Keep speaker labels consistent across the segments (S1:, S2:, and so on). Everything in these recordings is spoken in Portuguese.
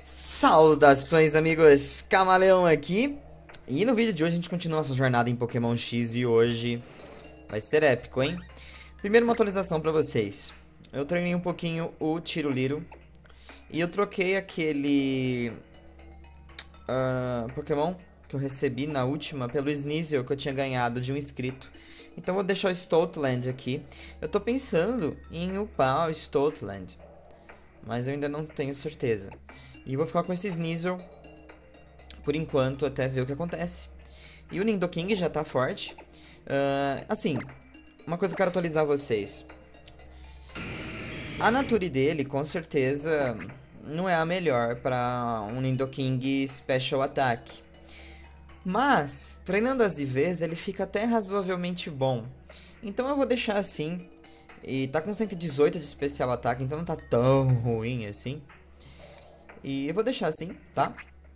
S1: Saudações, amigos! Camaleão aqui. E no vídeo de hoje a gente continua nossa jornada em Pokémon X e hoje vai ser épico, hein? Primeiro uma atualização pra vocês. Eu treinei um pouquinho o Tiroliro e eu troquei aquele Pokémon que eu recebi na última pelo Sneasel que eu tinha ganhado de um inscrito. Então eu vou deixar o Stoutland aqui. Eu tô pensando em upar o Stoutland, mas eu ainda não tenho certeza. E vou ficar com esse Sneasel por enquanto, até ver o que acontece. E o Nidoking já tá forte. Assim, uma coisa que eu quero atualizar vocês. A Nature dele, com certeza, não é a melhor para um Nidoking Special Attack. Mas, treinando as IVs, ele fica até razoavelmente bom. Então eu vou deixar assim. E tá com 118 de Special Attack, então não tá tão ruim assim. E eu vou deixar assim, tá?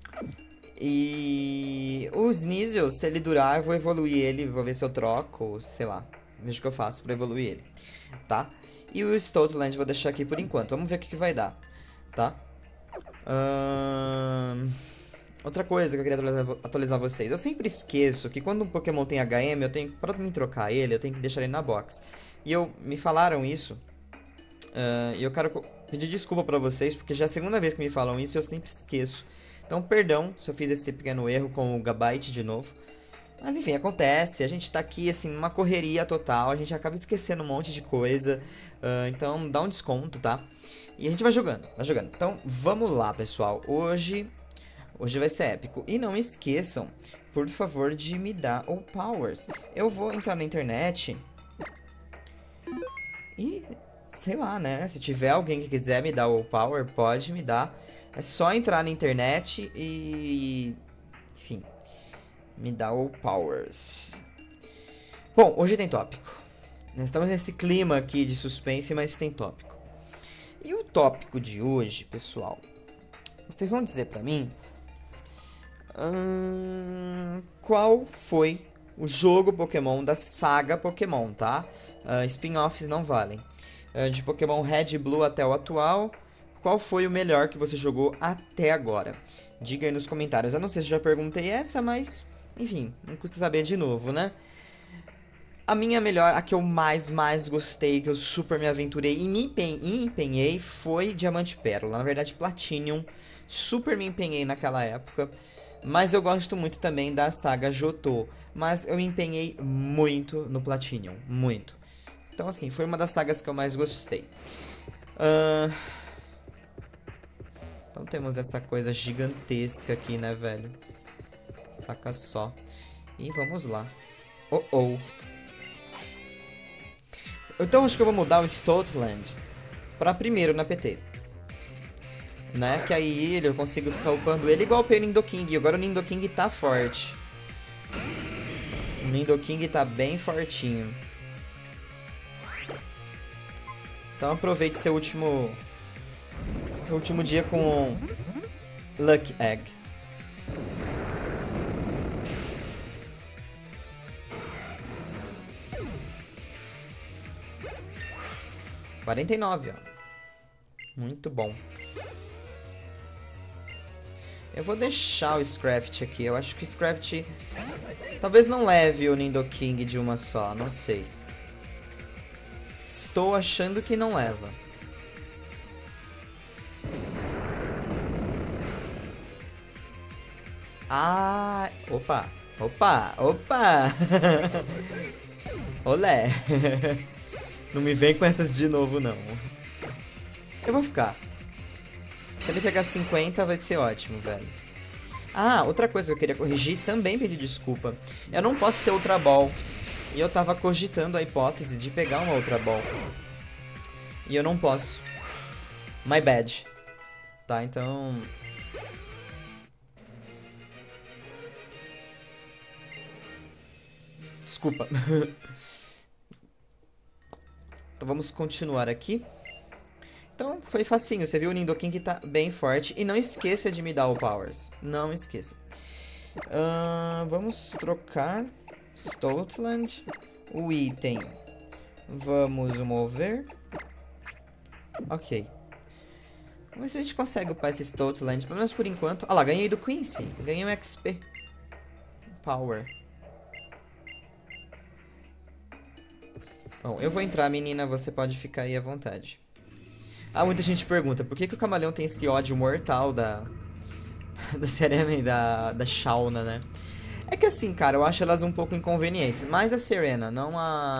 S1: E o Sneasel, se ele durar, eu vou evoluir ele, vou ver se eu troco, ou sei lá, vejo o que eu faço pra evoluir ele, tá? E o Stoutland eu vou deixar aqui por enquanto, vamos ver o que vai dar, tá? Outra coisa que eu queria atualizar vocês, eu sempre esqueço que quando um Pokémon tem HM, eu tenho, pra me trocar ele, eu tenho que deixar ele na box. E me falaram isso, e eu quero pedir desculpa pra vocês, porque já é a segunda vez que me falam isso e eu sempre esqueço. Então, perdão se eu fiz esse pequeno erro com o Gabite de novo. Mas enfim, acontece. A gente tá aqui, assim, numa correria total. A gente acaba esquecendo um monte de coisa. Então, dá um desconto, tá? E a gente vai jogando, vai jogando. Então, vamos lá, pessoal. Hoje vai ser épico. E não esqueçam, por favor, de me dar o Powers. Eu vou entrar na internet e, sei lá, né? Se tiver alguém que quiser me dar o Power, pode me dar. É só entrar na internet e... enfim, me dá o Powers. Bom, hoje tem tópico. Nós estamos nesse clima aqui de suspense, mas tem tópico. E o tópico de hoje, pessoal, vocês vão dizer pra mim... qual foi o jogo Pokémon da saga Pokémon, tá? Spin-offs não valem. De Pokémon Red e Blue até o atual... Qual foi o melhor que você jogou até agora? Diga aí nos comentários. Eu não sei se já perguntei essa, mas... enfim, não custa saber de novo, né? A minha melhor, a que eu mais gostei, que eu super me aventurei e me empenhei, foi Diamante Pérola. Na verdade, Platinum. Super me empenhei naquela época. Mas eu gosto muito também da saga Johto. Mas eu me empenhei muito no Platinum. Muito. Então, assim, foi uma das sagas que eu mais gostei. Então temos essa coisa gigantesca aqui, né, velho? Saca só. E vamos lá. Oh. Então acho que eu vou mudar o Stoutland pra primeiro na PT. Né? Que aí eu consigo ficar upando ele igual o Nidoking. Agora o Nidoking tá forte. O Nidoking tá bem fortinho. Então aproveite seu último dia com Lucky Egg. $49, ó. Muito bom. Eu vou deixar o Scraft aqui. Eu acho que o Scraft talvez não leve o Nidoking de uma só. Não sei. Estou achando que não leva. Ah, opa. Olé. Não me vem com essas de novo, não. Eu vou ficar. Se ele pegar 50, vai ser ótimo, velho. Ah, outra coisa que eu queria corrigir, também pedir desculpa. Eu não posso ter Ultra Ball. E eu tava cogitando a hipótese de pegar uma Ultra Ball. E eu não posso. My bad. Tá, então... desculpa. Então vamos continuar aqui. Então foi facinho, você viu o Nidoking que tá bem forte. E não esqueça de me dar o Powers. Não esqueça. Vamos trocar Stoutland. O item. Vamos mover. Ok. Vamos ver se a gente consegue upar esse Stoutland, pelo menos por enquanto. Ah lá, ganhei do Quincy. Ganhei um XP. Power. Bom, eu vou entrar, menina. Você pode ficar aí à vontade. Ah, muita gente pergunta, por que, que o camaleão tem esse ódio mortal da Serena e da Shauna, né? É que assim, cara, eu acho elas um pouco inconvenientes. Mais a Serena, não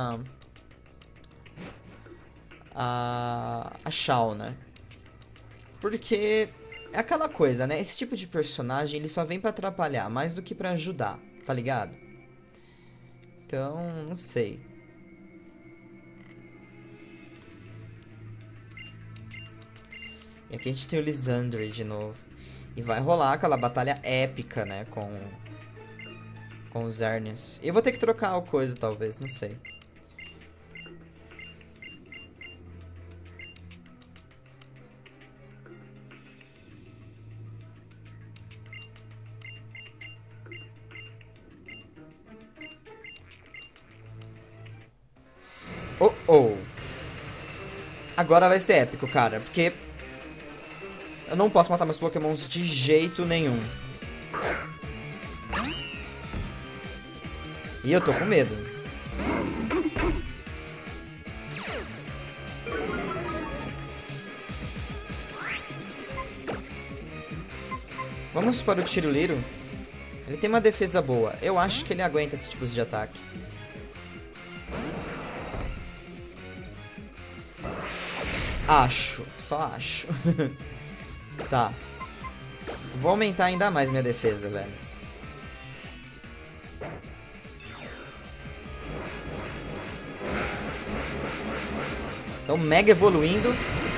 S1: a Shauna. Porque é aquela coisa, né? Esse tipo de personagem, ele só vem pra atrapalhar, mais do que pra ajudar, tá ligado? Então, não sei. E aqui a gente tem o Lysandre de novo. E vai rolar aquela batalha épica, né? Com os Xerneas. E eu vou ter que trocar o coisa, talvez, não sei. Oh, oh. Agora vai ser épico, cara. Porque eu não posso matar meus pokémons de jeito nenhum. E eu tô com medo. Vamos para o Tiroliro. Ele tem uma defesa boa. Eu acho que ele aguenta esse tipo de ataque. Acho. Só acho. Tá. Vou aumentar ainda mais minha defesa, velho. Então, mega evoluindo.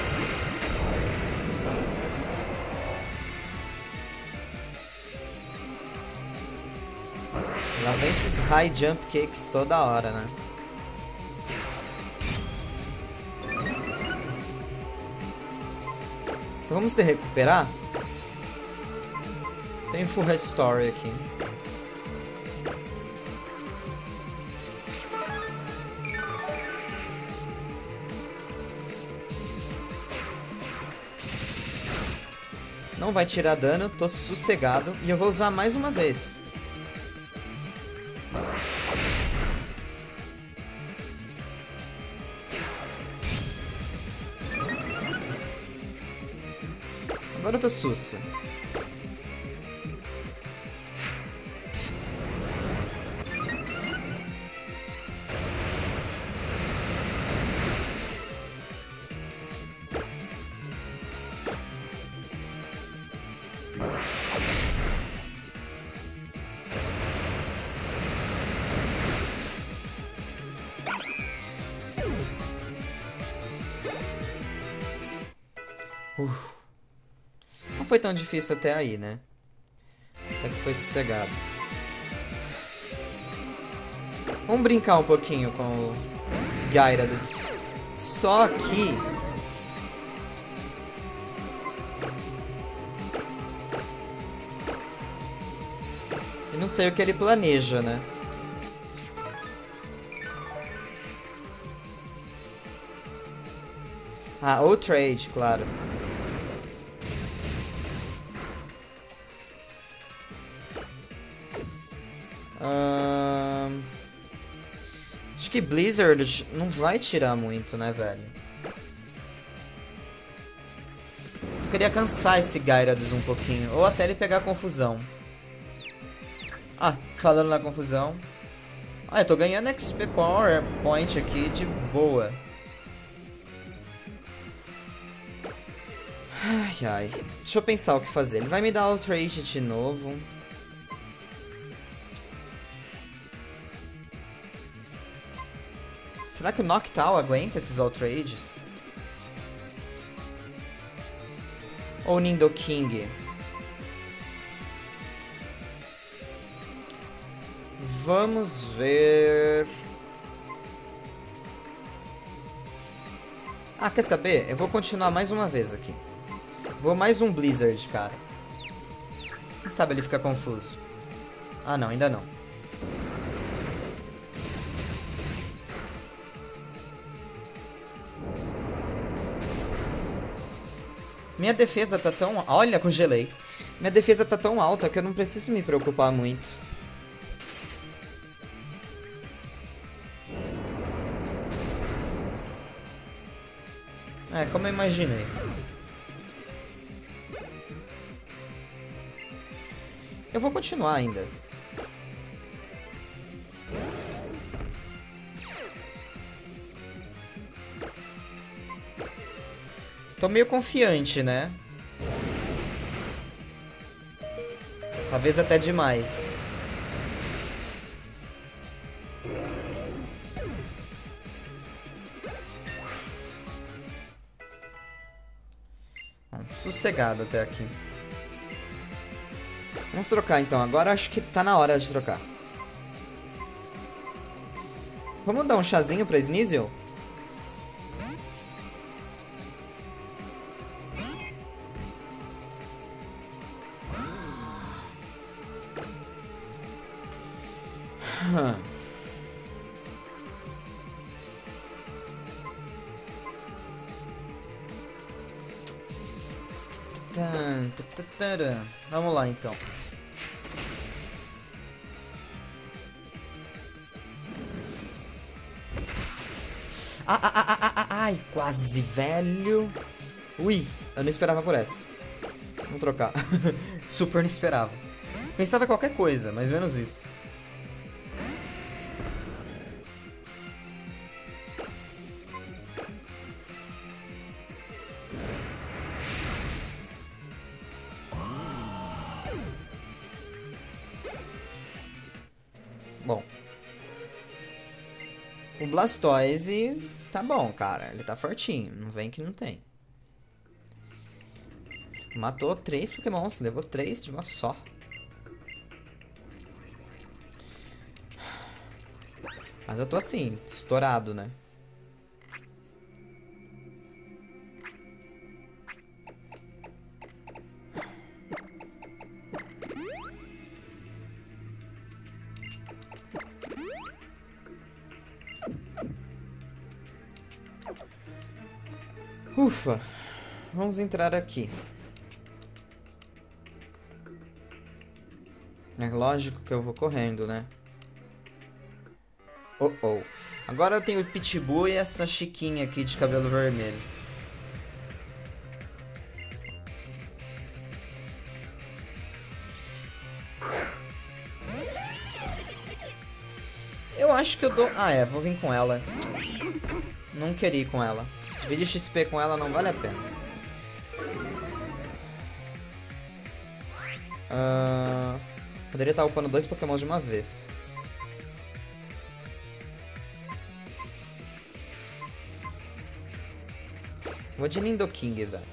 S1: Lá vem esses high jump kicks toda hora, né? Então vamos se recuperar. Tem full restore aqui. Não vai tirar dano, tô sossegado. E eu vou usar mais uma vez. Agora eu tô sussa. Não foi tão difícil até aí, né? Até que foi sossegado. Vamos brincar um pouquinho com o Gyarados. Só que... eu não sei o que ele planeja, né? Ah, ou trade, claro. Acho que Blizzard não vai tirar muito, né, velho? Eu queria cansar esse Gyarados um pouquinho. Ou até ele pegar confusão. Ah, falando na confusão. Ah, eu tô ganhando XP Power Point aqui de boa. Ai, ai. Deixa eu pensar o que fazer. Ele vai me dar Outrage de novo. Será que o Noctowl aguenta esses Outrages? Ou Nidoking? Vamos ver... ah, quer saber? Eu vou continuar mais uma vez aqui. Vou mais um Blizzard, cara. Quem sabe ele fica confuso. Ah, não, ainda não. Minha defesa tá tão... Olha, congelei. Minha defesa tá tão alta que eu não preciso me preocupar muito. É, como eu imaginei. Eu vou continuar ainda. Tô meio confiante, né? Talvez até demais. Bom, sossegado até aqui. Vamos trocar então. Agora acho que tá na hora de trocar. Vamos dar um chazinho pra Sneasel? Vamos lá então. Ai, quase, velho. Ui, eu não esperava por essa. Vamos trocar. Super não esperava. Pensava qualquer coisa, mas menos isso. Bom. O Blastoise tá bom, cara. Ele tá fortinho. Não vem que não tem. Matou 3 Pokémons. Levou 3 de uma só. Mas eu tô assim, estourado, né? Ufa, vamos entrar aqui. É lógico que eu vou correndo, né? Oh, oh. Agora eu tenho o Pitbull e essa chiquinha aqui de cabelo vermelho. Eu acho que eu dou... Ah, é, vou vir com ela. Não queria ir com ela. Dividir XP com ela não vale a pena. Poderia estar upando 2 Pokémon de uma vez. Vou de Nidoking, velho.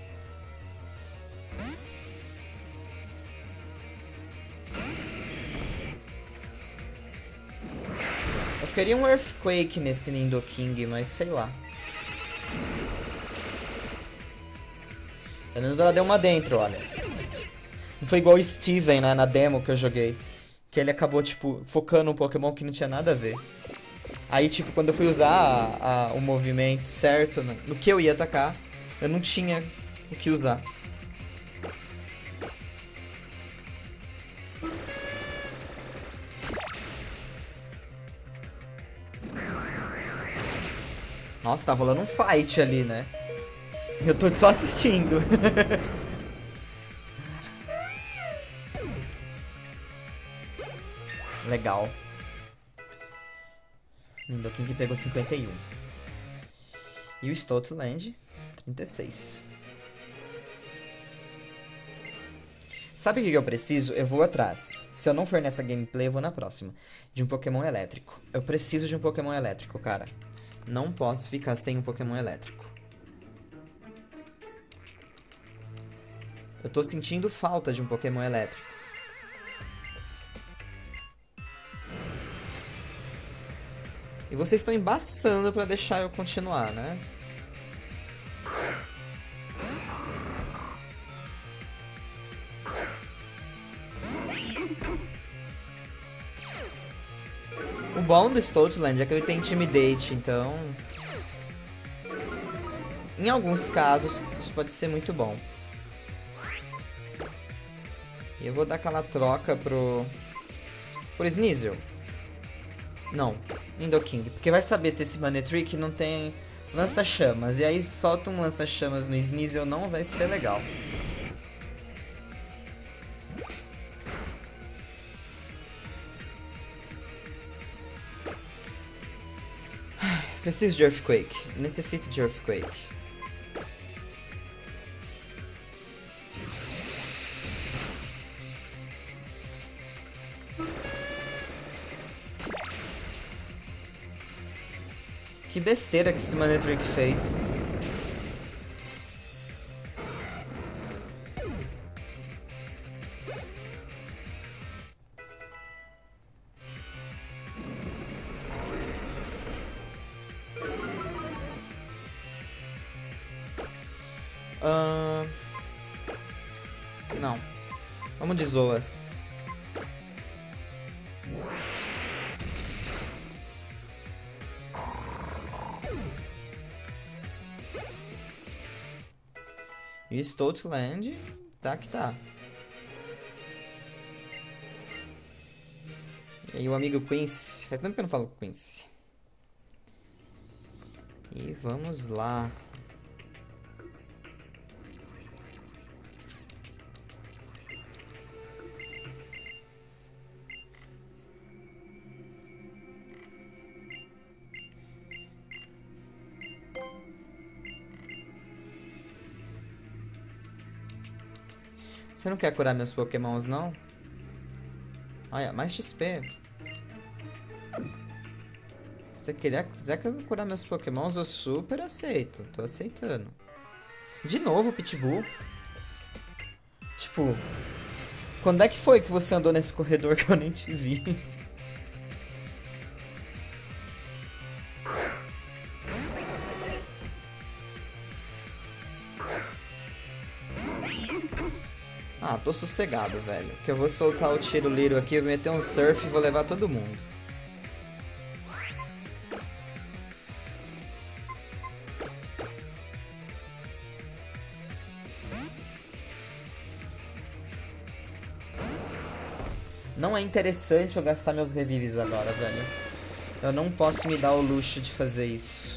S1: Eu queria um Earthquake nesse Nidoking, mas sei lá. Pelo menos ela deu uma dentro, olha. Não foi igual o Steven, né, na demo que eu joguei. Que ele acabou, tipo, focando um Pokémon que não tinha nada a ver. Aí, tipo, quando eu fui usar o movimento certo, no que eu ia atacar, eu não tinha o que usar. Nossa, tá rolando um fight ali, né? Eu tô só assistindo. Legal. Nidoking que pegou 51. E o Stoutland, 36. Sabe o que eu preciso? Eu vou atrás. Se eu não for nessa gameplay, eu vou na próxima. De um Pokémon elétrico. Eu preciso de um Pokémon elétrico, cara. Não posso ficar sem um Pokémon elétrico. Eu tô sentindo falta de um Pokémon elétrico. E vocês estão embaçando pra deixar eu continuar, né? O bom do Stoutland é que ele tem Intimidate, então... Em alguns casos, isso pode ser muito bom. E eu vou dar aquela troca por Sneasel. Não, Nidoking. Porque vai saber se esse Manectric não tem lança-chamas. E aí solta um lança-chamas no Sneasel não vai ser legal. Preciso de Earthquake. Necessito de Earthquake. Que besteira que esse Manectric fez. Não. Vamos de Zoas. E Stoutland, tá que tá. E aí o amigo Quincy. Faz tempo que eu não falo com o Quincy. E vamos lá. Você não quer curar meus pokémons, não? Olha, mais XP. Se quiser curar meus pokémons, eu super aceito. Tô aceitando. De novo, Pitbull. Tipo, quando é que foi que você andou nesse corredor que eu nem te vi? Ah, tô sossegado, velho. Que eu vou soltar o tiro Liro aqui, vou meter um surf e vou levar todo mundo. Não é interessante eu gastar meus revives agora, velho. Eu não posso me dar o luxo de fazer isso.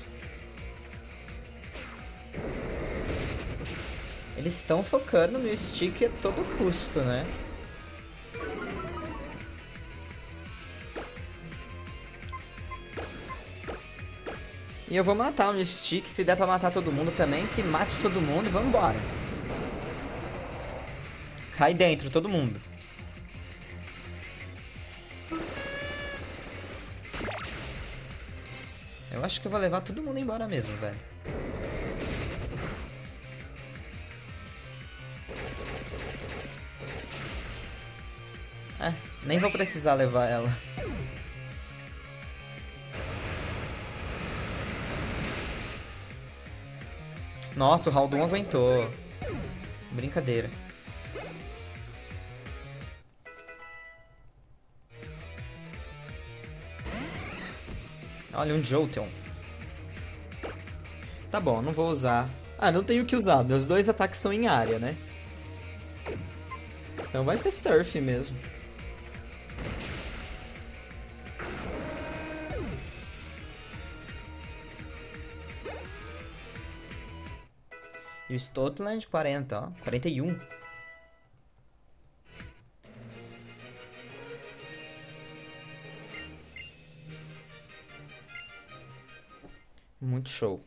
S1: Eles estão focando no stick a todo custo, né? E eu vou matar o Mystique, se der pra matar todo mundo também, que mate todo mundo e vambora. Cai dentro, todo mundo. Eu acho que eu vou levar todo mundo embora mesmo, velho. É, nem vou precisar levar ela. Nossa, o Haldun aguentou. Brincadeira. Olha, um Jolteon. Tá bom, não vou usar. Ah, não tenho o que usar. Meus dois ataques são em área, né? Então vai ser Surf mesmo. E o Stoutland 40, ó. 41. Muito show.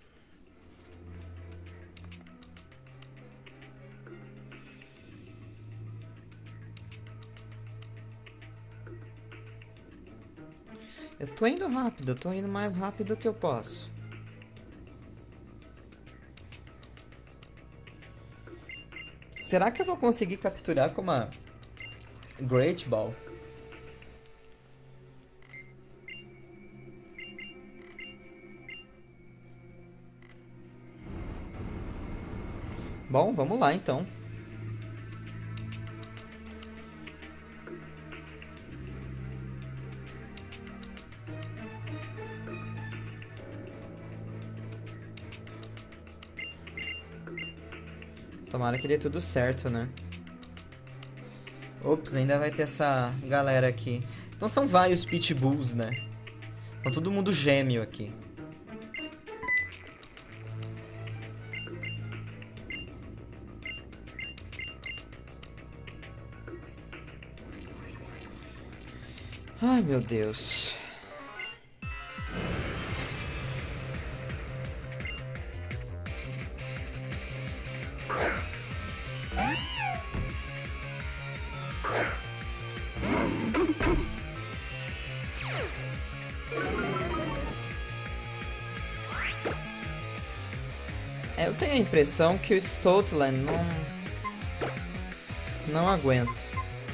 S1: Eu tô indo rápido, eu tô indo mais rápido que eu posso. Será que eu vou conseguir capturar com uma Great Ball? Bom, vamos lá então. Tomara que dê tudo certo, né? Ops, ainda vai ter essa galera aqui. Então são vários pitbulls, né? Então todo mundo gêmeo aqui. Ai, meu Deus. Eu tenho a impressão que o Stoutland não aguenta.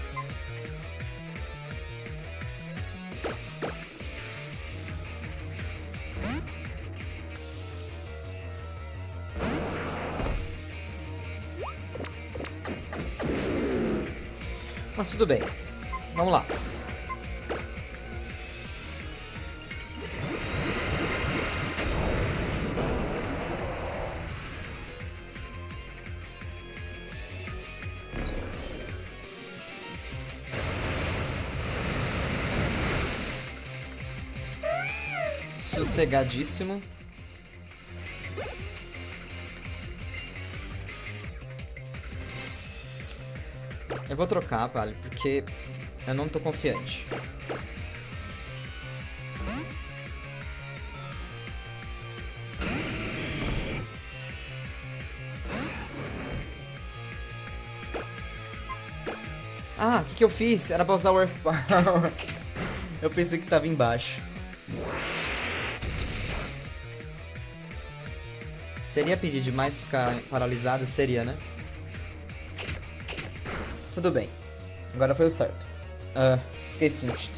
S1: Mas tudo bem. Vamos lá. Sossegadíssimo. Eu vou trocar, vale, porque eu não tô confiante. Ah, o que eu fiz? Era pra usar o Earth Power. Eu pensei que tava embaixo. Seria pedir demais ficar paralisado? Seria, né? Tudo bem. Agora foi o certo. Fiquei flinched.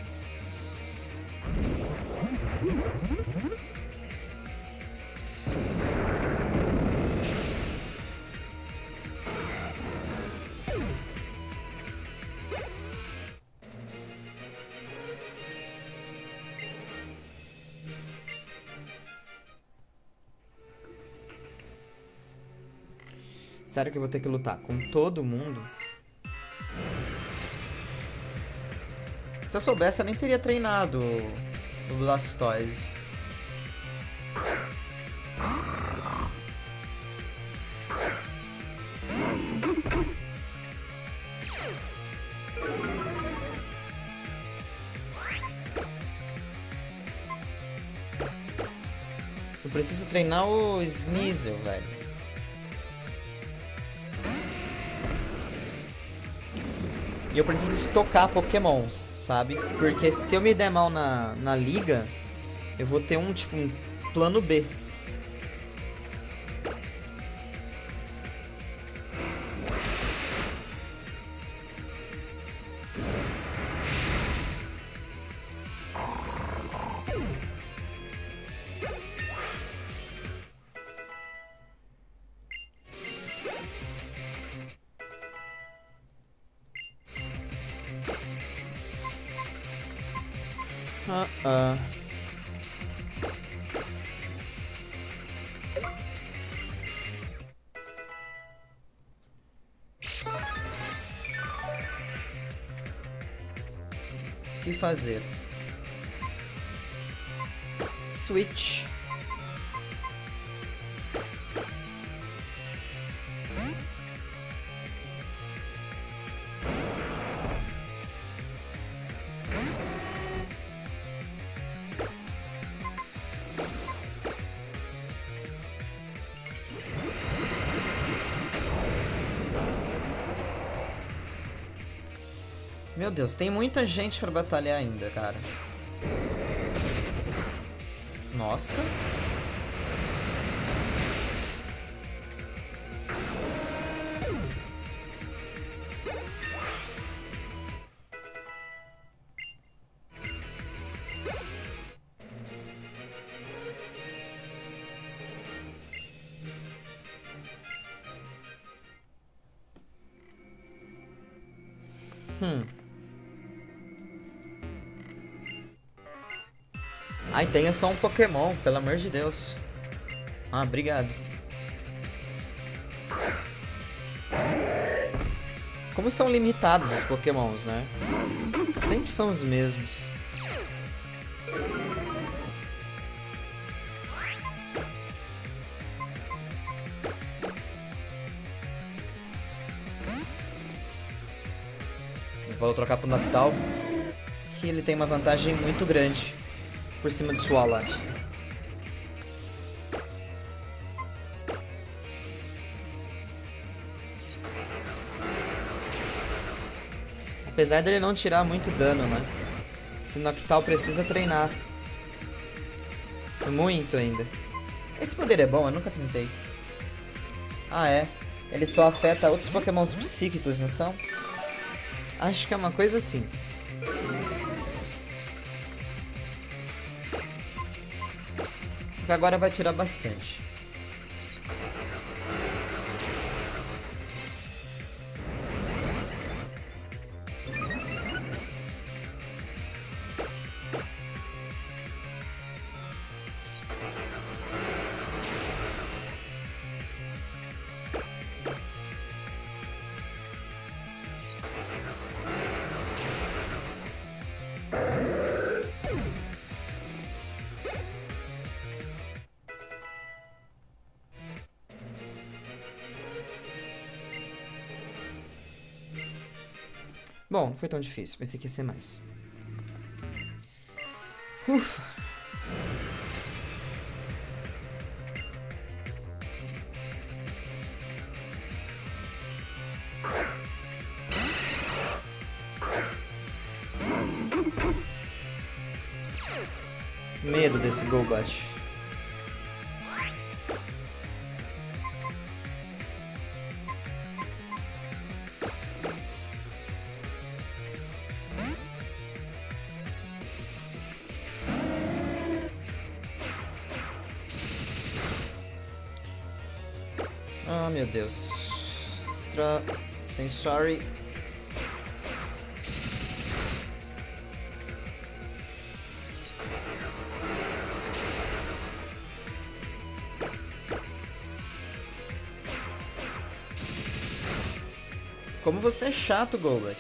S1: Sério que eu vou ter que lutar com todo mundo? Se eu soubesse, eu nem teria treinado o Blastoise. Eu preciso treinar o Sneasel, velho. E eu preciso estocar pokémons, sabe? Porque se eu me der mal na liga, eu vou ter um plano B. O que fazer? Switch. Meu Deus, tem muita gente pra batalhar ainda, cara. Nossa. Ai, tenha só um Pokémon, pelo amor de Deus. Ah, obrigado. Como são limitados os Pokémons, né? Sempre são os mesmos. Vou trocar pro Noctowl, que ele tem uma vantagem muito grande por cima de Swalot. Apesar dele não tirar muito dano, né? Esse Noctowl precisa treinar. Muito ainda. Esse poder é bom? Eu nunca tentei. Ah, é? Ele só afeta outros Pokémons psíquicos, não são? Acho que é uma coisa assim. Só que agora vai tirar bastante. Bom, não foi tão difícil. Pensei que ia ser mais. Ufa. Medo desse Golbat. Ah, meu Deus. Extra Sensory. Como você é chato, Golbat.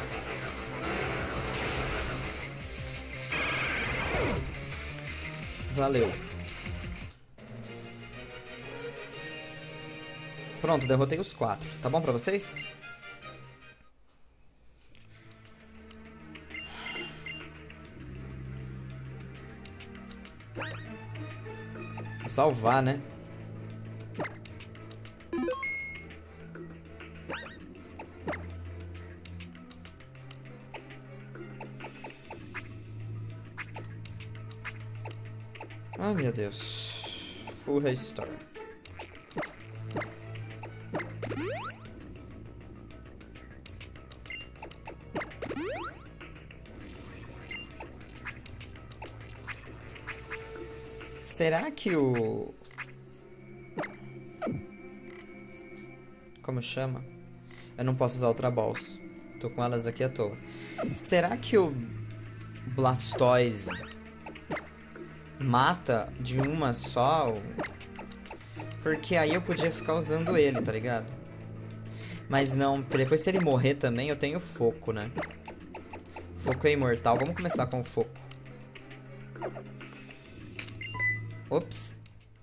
S1: Valeu. Pronto, derrotei os 4. Tá bom pra vocês? Vou salvar, né? Ah, meu Deus. Full restore. Será que o... Como chama? Eu não posso usar Ultra Balls. Tô com elas aqui à toa. Será que o Blastoise mata de uma só? Porque aí eu podia ficar usando ele, tá ligado? Mas não, porque depois se ele morrer também eu tenho foco, né? Foco é imortal. Vamos começar com o foco. Ops.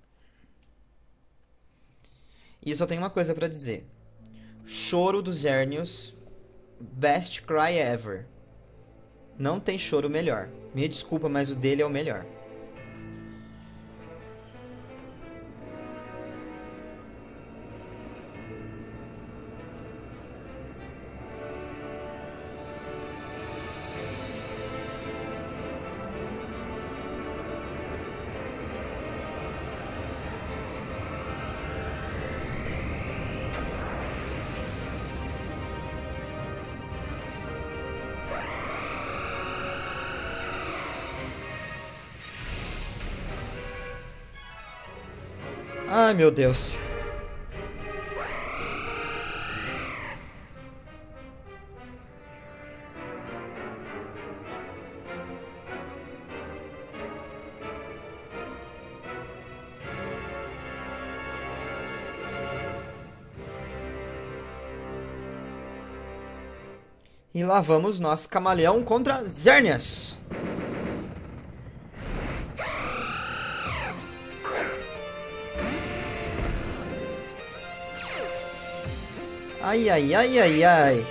S1: E eu só tenho uma coisa pra dizer. Choro dos Xerneas. Best cry ever. Não tem choro melhor. Me desculpa, mas o dele é o melhor. Ai, meu Deus. E lá vamos nós, Camaleão contra Xerneas. Ai, ai, ai, ai, ai.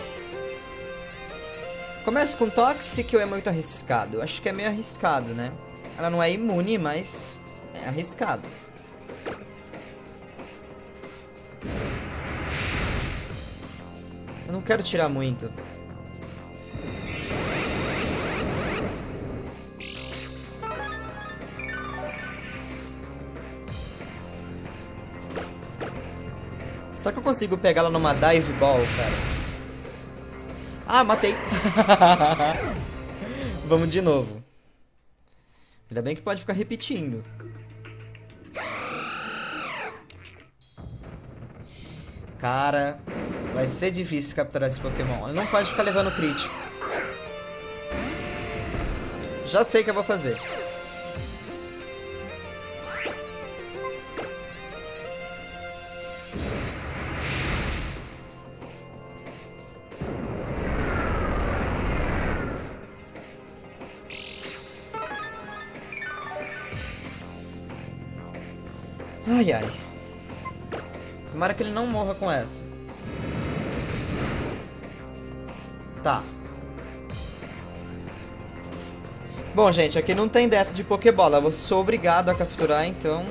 S1: Começa com Toxic ou é muito arriscado? Acho que é meio arriscado, né? Ela não é imune, mas é arriscado. Eu não quero tirar muito. Será que eu consigo pegar ela numa Dive Ball, cara? Ah, matei. Vamos de novo. Ainda bem que pode ficar repetindo. Cara, vai ser difícil capturar esse Pokémon. Ele não pode ficar levando crítico. Já sei o que eu vou fazer. Ai, ai. Tomara que ele não morra com essa. Tá. Bom, gente, aqui não tem dessa de Pokébola. Eu sou obrigado a capturar, então...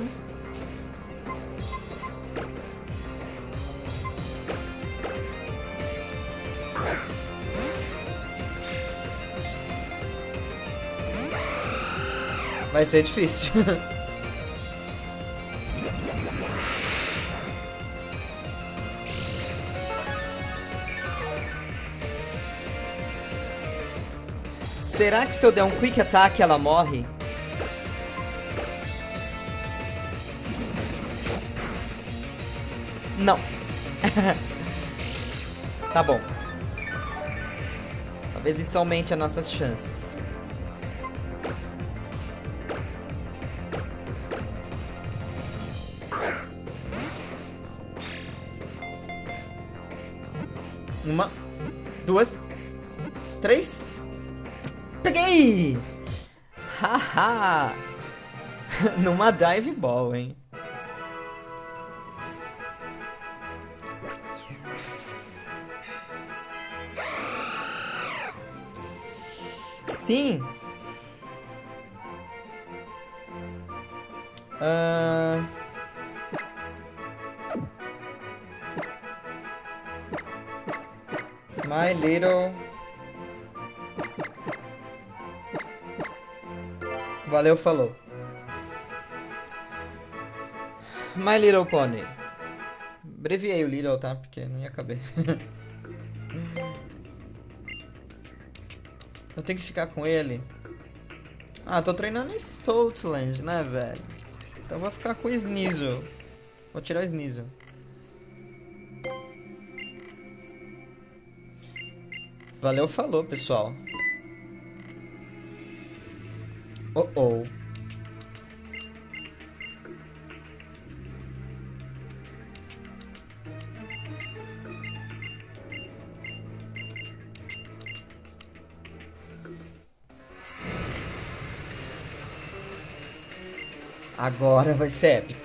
S1: vai ser difícil. Será que se eu der um Quick Attack ela morre? Não. Tá bom. Talvez isso aumente as nossas chances. Uma, duas, três. Peguei! Haha! Numa Dive Ball, hein? Sim! My Little... Valeu, falou. My Little Pony. Abreviei o Little, tá? Porque não ia caber. Eu tenho que ficar com ele. Ah, tô treinando em Stoutland, né, velho? Então eu vou ficar com o Sneasel. Vou tirar o Sneasel. Valeu, falou, pessoal. Oh, oh. Agora vai ser épico.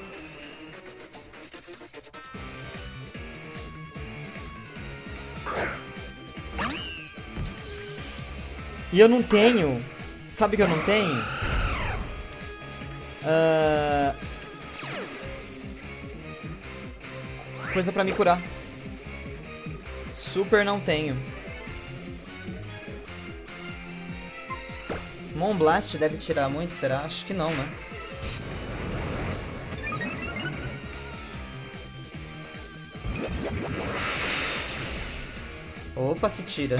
S1: E eu não tenho... Sabe que eu não tenho? Coisa pra me curar. Super não tenho. Moonblast deve tirar muito, será? Acho que não, né? Opa, se tira.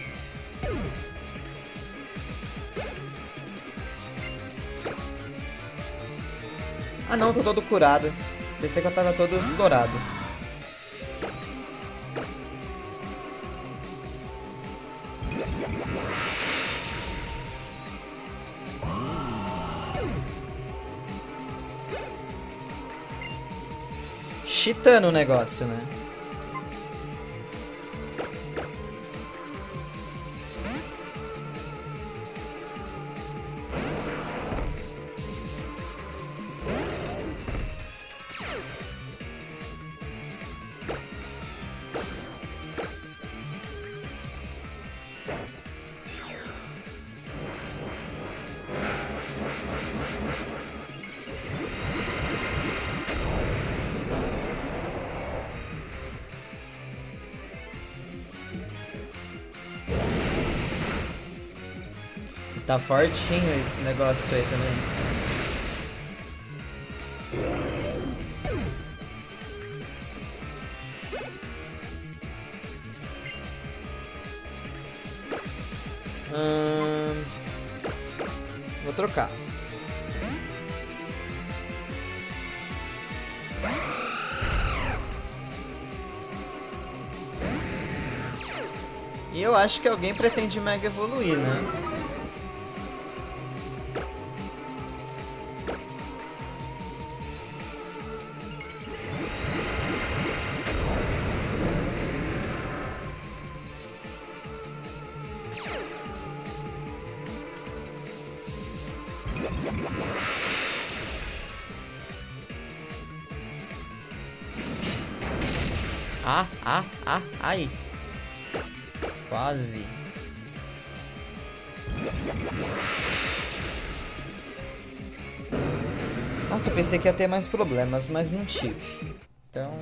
S1: Ah não, tô todo curado. Pensei que eu tava todo estourado. Cheatando o negócio, né? Tá fortinho esse negócio aí também. Vou trocar. E eu acho que alguém pretende mega evoluir, né? Ai. Quase. Nossa, eu pensei que ia ter mais problemas, mas não tive. Então...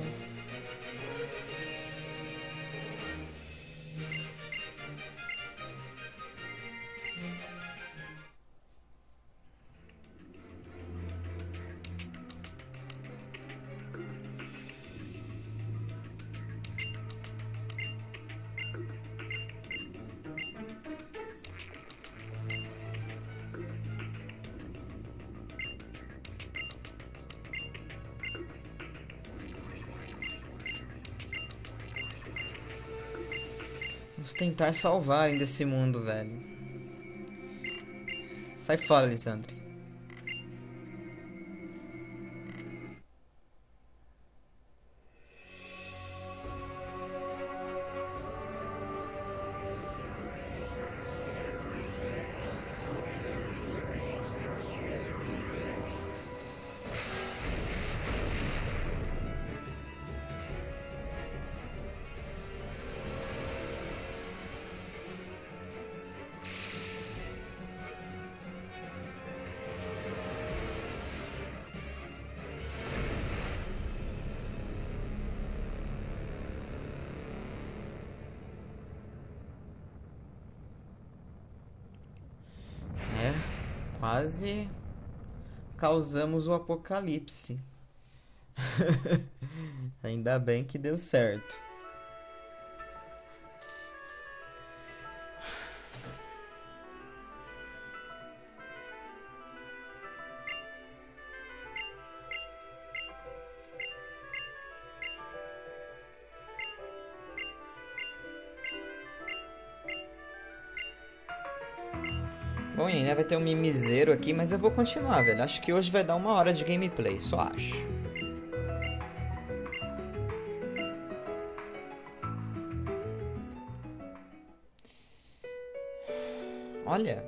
S1: Vamos tentar salvar ainda esse mundo, velho. Sai fora, Lisandre. Quase causamos o apocalipse. Ainda bem que deu certo. Bom, e ainda vai ter um mimizeiro aqui, mas eu vou continuar, velho. Acho que hoje vai dar 1 hora de gameplay, só acho. Olha.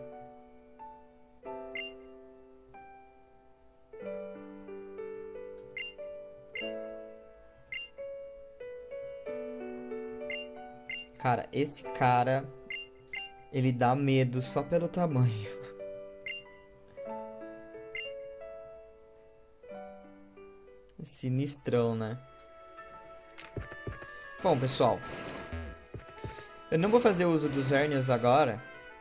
S1: Cara, esse cara... ele dá medo só pelo tamanho. Sinistrão, né? Bom, pessoal. Eu não vou fazer uso dos Xerneas agora.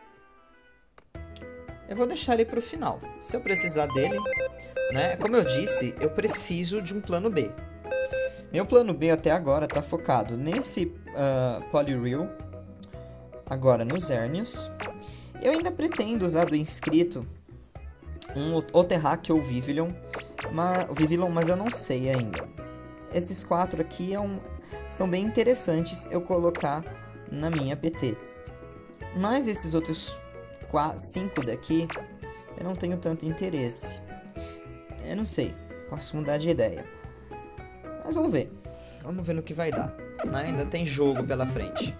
S1: Eu vou deixar ele pro final. Se eu precisar dele, né? Como eu disse, eu preciso de um plano B. Meu plano B até agora tá focado nesse Poliwhirl. Agora nos Xerneas. Eu ainda pretendo usar do inscrito um Oterrack ou Vivillon, mas eu não sei ainda. Esses 4 aqui são bem interessantes eu colocar na minha PT. Mas esses outros 5 daqui eu não tenho tanto interesse. Eu não sei, posso mudar de ideia. Mas vamos ver. Vamos ver no que vai dar. Ainda tem jogo pela frente.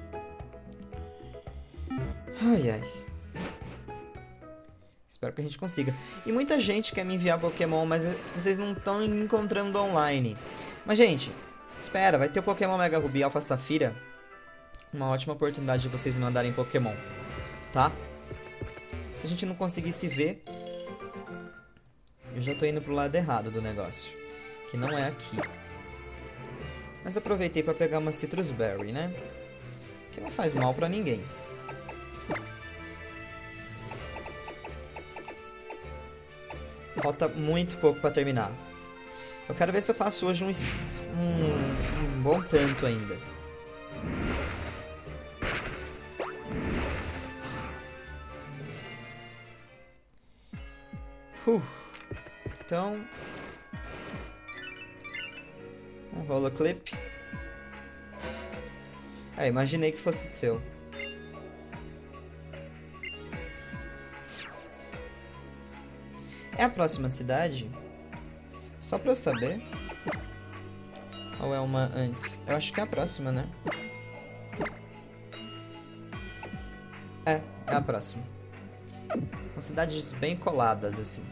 S1: Ai. Espero que a gente consiga. E muita gente quer me enviar Pokémon, mas vocês não estão encontrando online. Mas, gente, espera, vai ter o Pokémon Mega Ruby Alpha Safira. Uma ótima oportunidade de vocês me mandarem Pokémon, tá? Se a gente não conseguir se ver, eu já tô indo pro lado errado do negócio, que não é aqui. Mas aproveitei pra pegar uma Citrus Berry, né? Que não faz mal pra ninguém. Falta muito pouco pra terminar. Eu quero ver se eu faço hoje um bom tanto ainda. Então... um holoclip. Imaginei que fosse seu. É a próxima cidade? Só pra eu saber. Ou é uma antes? Eu acho que é a próxima, né? É a próxima. São cidades bem coladas, assim.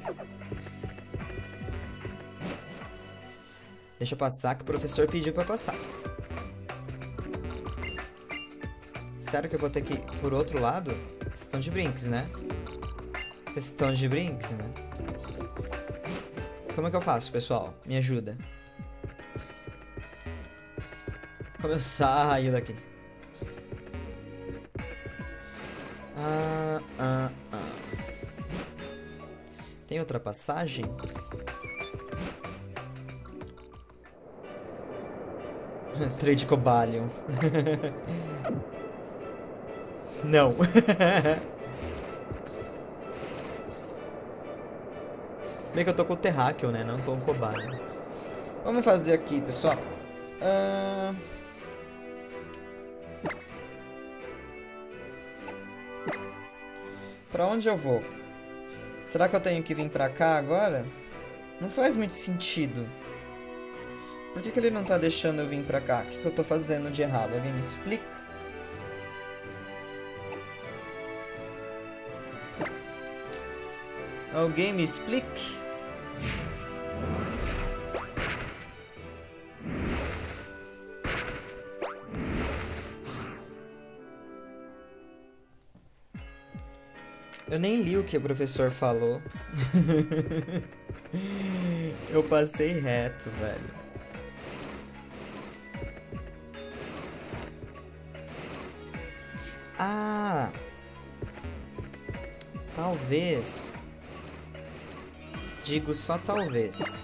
S1: Deixa eu passar, que o professor pediu pra passar. Sério que eu vou ter que ir por outro lado? Vocês estão de brinks, né? Vocês estão de brinks, né? Como é que eu faço, pessoal? Me ajuda. Como eu saio daqui? Tem outra passagem? Trade Cobalion. Não. Se bem que eu tô com o Terráqueo, né? Não com o Cobalion. Vamos fazer aqui, pessoal. Pra onde eu vou? Será que eu tenho que vir pra cá agora? Não faz muito sentido. Por que ele não tá deixando eu vir pra cá? O que eu tô fazendo de errado? Alguém me explica? Alguém me explique? Eu nem li o que o professor falou. Eu passei reto, velho. Ah! Talvez. Digo só talvez.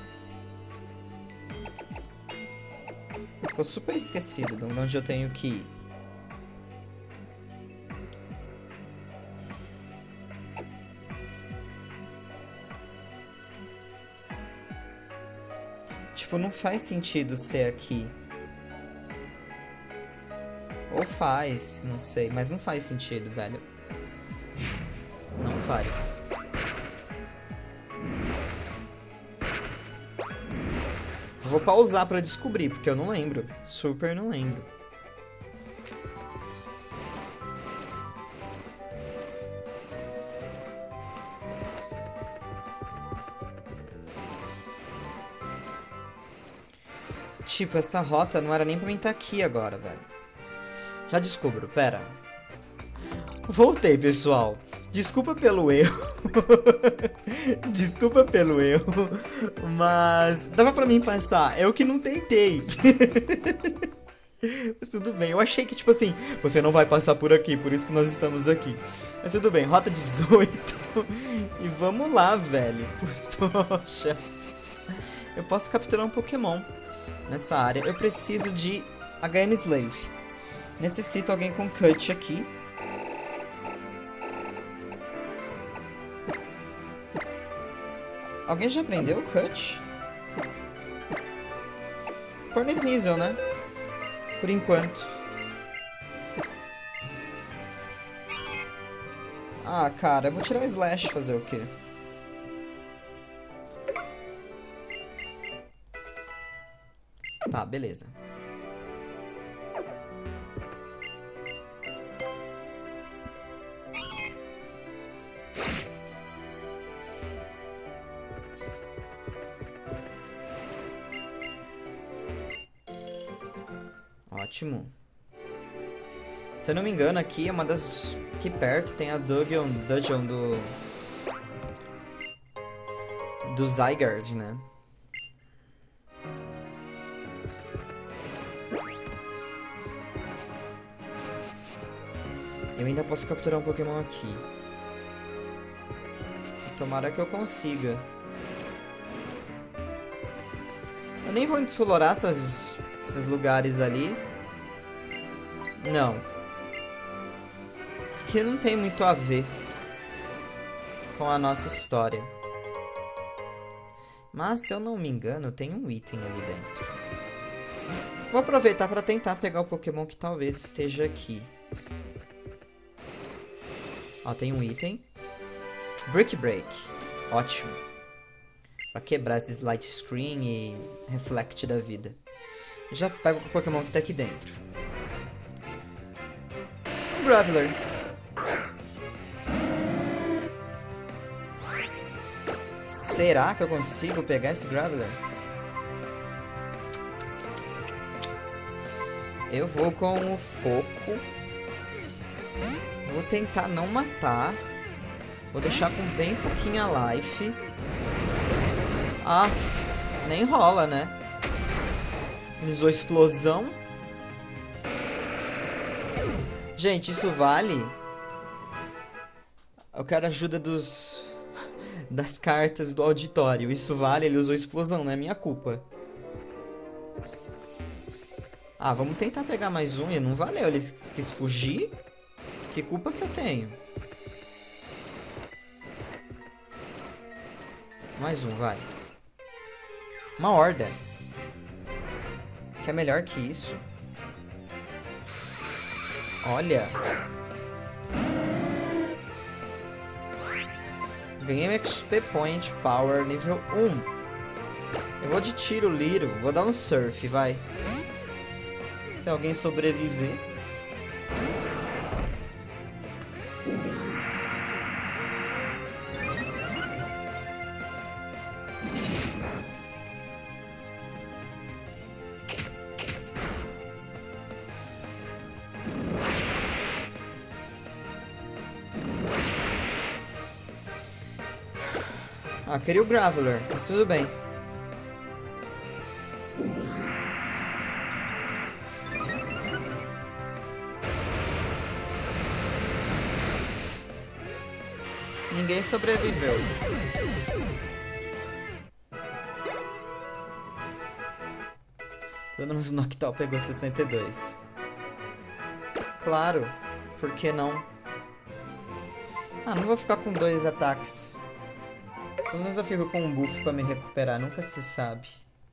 S1: Tô super esquecido de onde eu tenho que ir. Tipo, não faz sentido ser aqui. Ou faz, não sei, mas não faz sentido, velho. Não faz. Vou pausar pra descobrir, porque eu não lembro. Super não lembro. Tipo, essa rota não era nem pra mim estar aqui agora, velho. Já descubro, pera. Voltei, pessoal. Desculpa pelo erro. Desculpa pelo erro. Mas dava pra mim passar. Eu que não tentei. Mas tudo bem. Eu achei que, tipo assim, você não vai passar por aqui, por isso que nós estamos aqui. Mas tudo bem. Rota 18. E vamos lá, velho. Poxa. Eu posso capturar um Pokémon nessa área. Eu preciso de HM Slave. Necessito alguém com cut aqui. Alguém já aprendeu o cut? Por Sneasel, né? Por enquanto. Ah, cara, eu vou tirar o Slash, fazer o quê? Tá, beleza. Ótimo. Se eu não me engano, aqui é uma das... Aqui perto tem a Dungeon do Zygarde, né? Eu ainda posso capturar um Pokémon aqui. Tomara que eu consiga. nem vou explorar esses lugares ali. Não. Porque não tem muito a ver com a nossa história. Mas, se eu não me engano, tem um item ali dentro. Vou aproveitar para tentar pegar o Pokémon que talvez esteja aqui. Ó, tem um item. Brick Break. Ótimo. Pra quebrar esse light screen e reflect da vida. Já pego o Pokémon que tá aqui dentro. Um Graveler. Será que eu consigo pegar esse Graveler? Eu vou com o foco. Vou tentar não matar. Vou deixar com bem pouquinha life. Ah, nem rola, né? Ele usou explosão. Gente, isso vale? Eu quero ajuda das cartas do auditório. Isso vale? Ele usou explosão, não é minha culpa. Ah, vamos tentar pegar mais um. E não valeu, ele quis fugir? Que culpa que eu tenho? Mais um, vai. Uma horda. Que é melhor que isso. Olha. Ganhei um XP Point Power nível 1. Eu vou de tiro Liro. Vou dar um surf, vai. Se alguém sobreviver. Ah, queria o Graveler, mas tudo bem. Ninguém sobreviveu. Pelo menos o Noctowl pegou 62. Claro, por que não? Ah, não vou ficar com 2 ataques. Pelo menos eu fico com um buff pra me recuperar, nunca se sabe.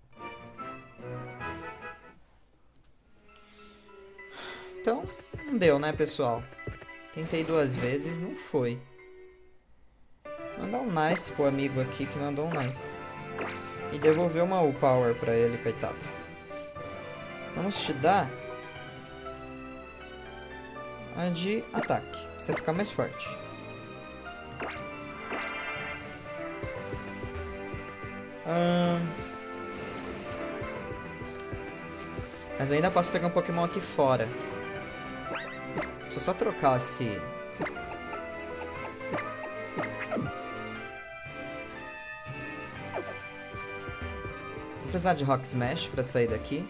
S1: Então, não deu, né, pessoal? Tentei 2 vezes, não foi. Mandar um nice pro amigo aqui que mandou um nice. E devolver uma U-Power pra ele, coitado. Vamos te dar a de ataque, pra você ficar mais forte. Mas eu ainda posso pegar um Pokémon aqui fora. Deixa eu só trocar esse... Vou precisar de Rock Smash pra sair daqui.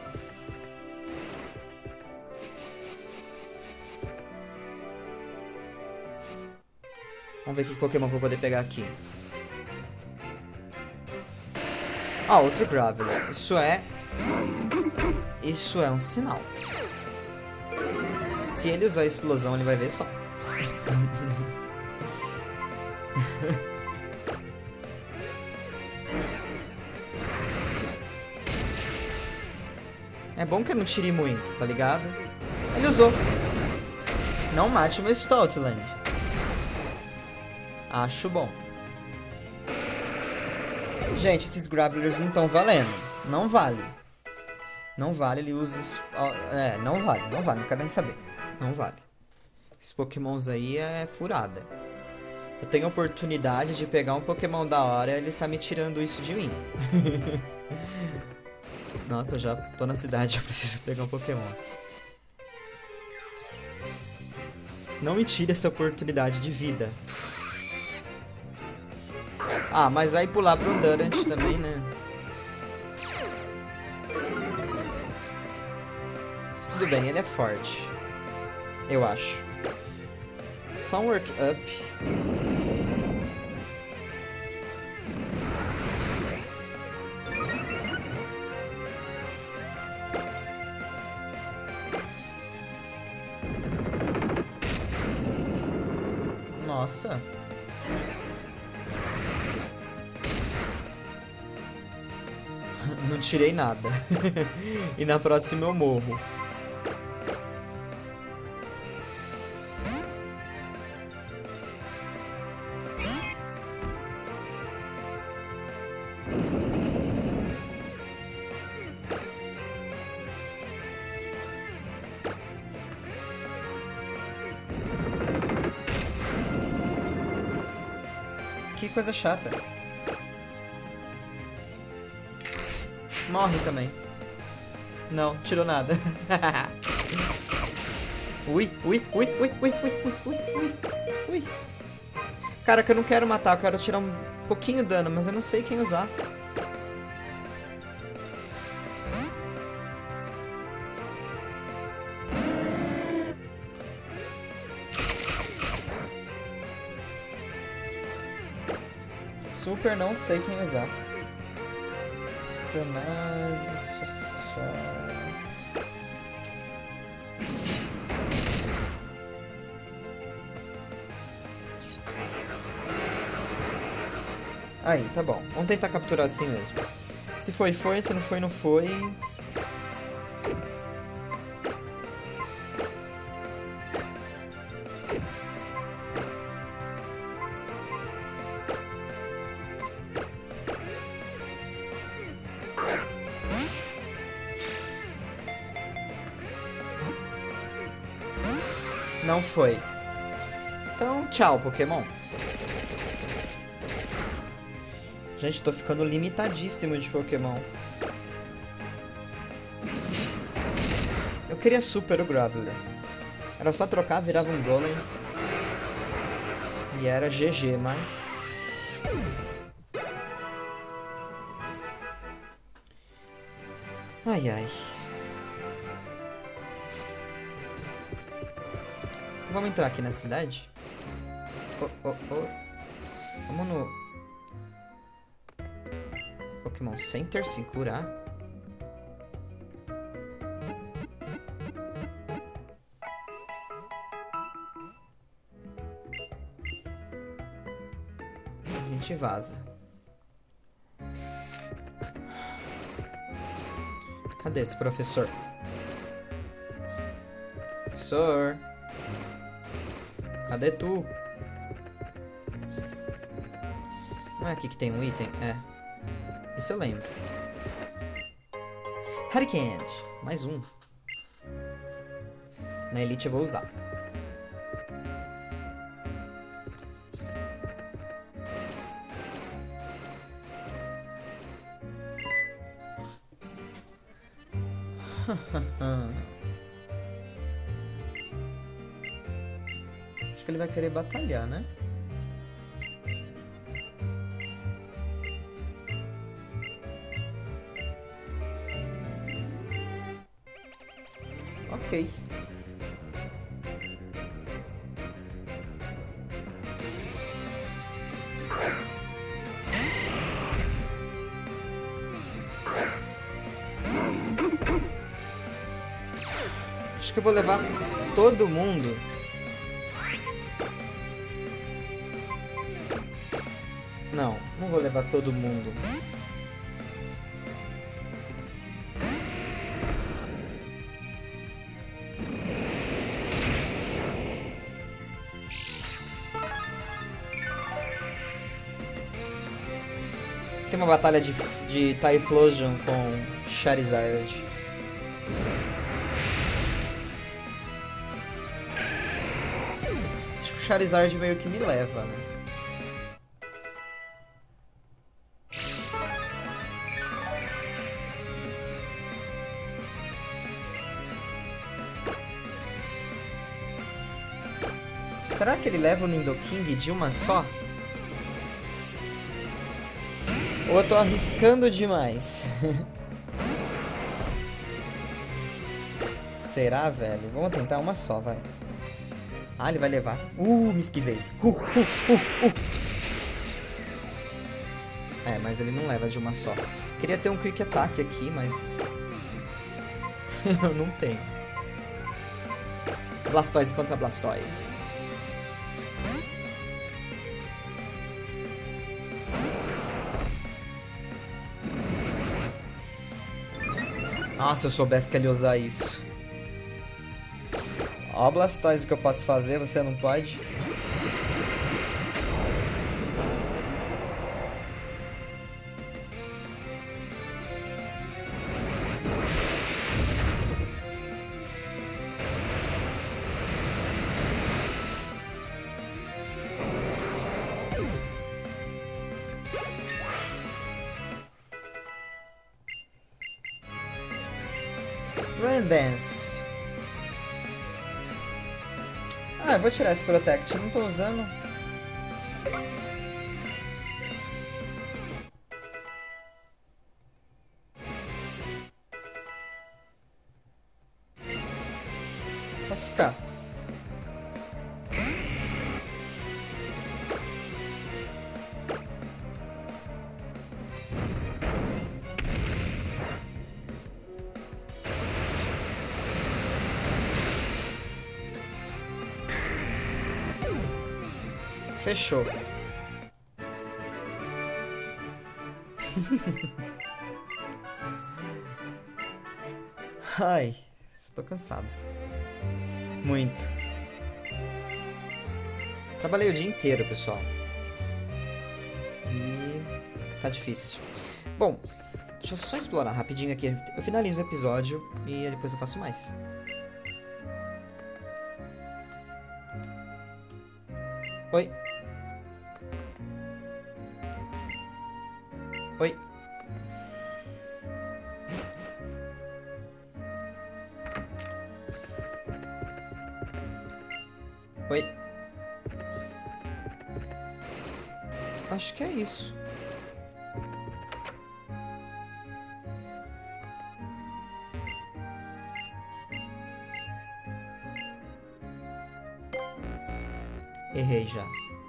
S1: Vamos ver que Pokémon que eu vou poder pegar aqui. Ah, outro Graveler. Isso é um sinal. Se ele usar a explosão, ele vai ver só. É bom que eu não tire muito, tá ligado? Ele usou. Não mate o meu Stoutland. Acho bom. Gente, esses Gravelers não estão valendo. Não vale. Não vale, ele usa... não vale, não quero nem saber. Não vale. Esses Pokémons aí é furada. Eu tenho a oportunidade de pegar um Pokémon da hora e ele está me tirando isso de mim. Nossa, eu já tô na cidade, eu preciso pegar um Pokémon. Não me tire essa oportunidade de vida. Ah, mas aí pular para um Durant também, né? Mas tudo bem, ele é forte. Eu acho. Só um Work Up. Nossa. Não tirei nada. E na próxima eu morro. Que coisa chata. Morre também. Não, tirou nada. Ui, ui, ui, ui, ui, ui, ui, ui, ui, ui. Cara, que eu não quero matar, eu quero tirar um pouquinho de dano, mas eu não sei quem usar. Super não sei quem usar. Aí, tá bom. Vamos tentar capturar assim mesmo. Se foi, foi. Se não foi, não foi. Não foi. Então, tchau, Pokémon. Gente, tô ficando limitadíssimo de Pokémon. Eu queria super o Graveler. Era só trocar, virava um Golem. E era GG, mas... Ai, ai. Então vamos entrar aqui na cidade? Vamos no... Pokémon Center se curar. A gente vaza. Cadê esse professor? Professor? Cadê tu? Não é aqui que tem um item? É. Isso eu lembro. Hurricane. Mais um. Na Elite eu vou usar. Acho que ele vai querer batalhar, né? Ok. Acho que eu vou levar todo mundo. Não, não vou levar todo mundo. Tem uma batalha de Typhlosion com Charizard. Acho que o Charizard meio que me leva, né? Será que ele leva o Nidoking de uma só? Ou eu tô arriscando demais? Será, velho? Vamos tentar uma só, vai. Ah, ele vai levar. Me esquivei. É, mas ele não leva de uma só. Queria ter um Quick Attack aqui, mas... eu não tenho. Blastoise contra Blastoise. Ah, se eu soubesse que ele ia usar isso. Ó, Blastoise, o que eu posso fazer, você não pode. Rain Dance. Ah, eu vou tirar esse Protect, não tô usando. Vou ficar. Fechou. Ai, estou cansado. Muito. Trabalhei o dia inteiro, pessoal. E tá difícil. Bom, deixa eu só explorar rapidinho aqui. Eu finalizo o episódio e depois eu faço mais. Oi. Oi. Oi. Acho que é isso. Errei já.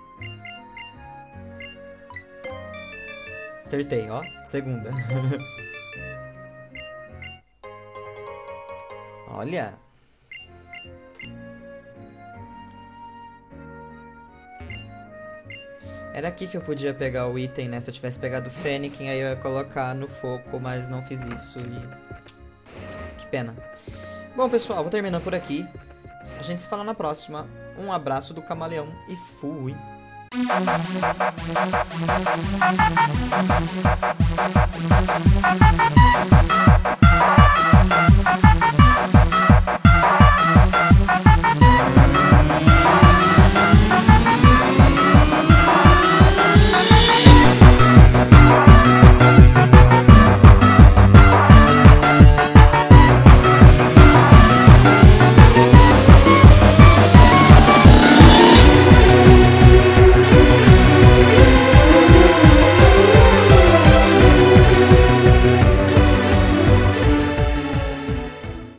S1: Acertei, ó. Segunda. Olha. Era aqui que eu podia pegar o item, né? Se eu tivesse pegado o Fennekin, aí eu ia colocar no foco, mas não fiz isso e... Que pena. Bom, pessoal, vou terminando por aqui. A gente se fala na próxima. Um abraço do Camaleão e fui!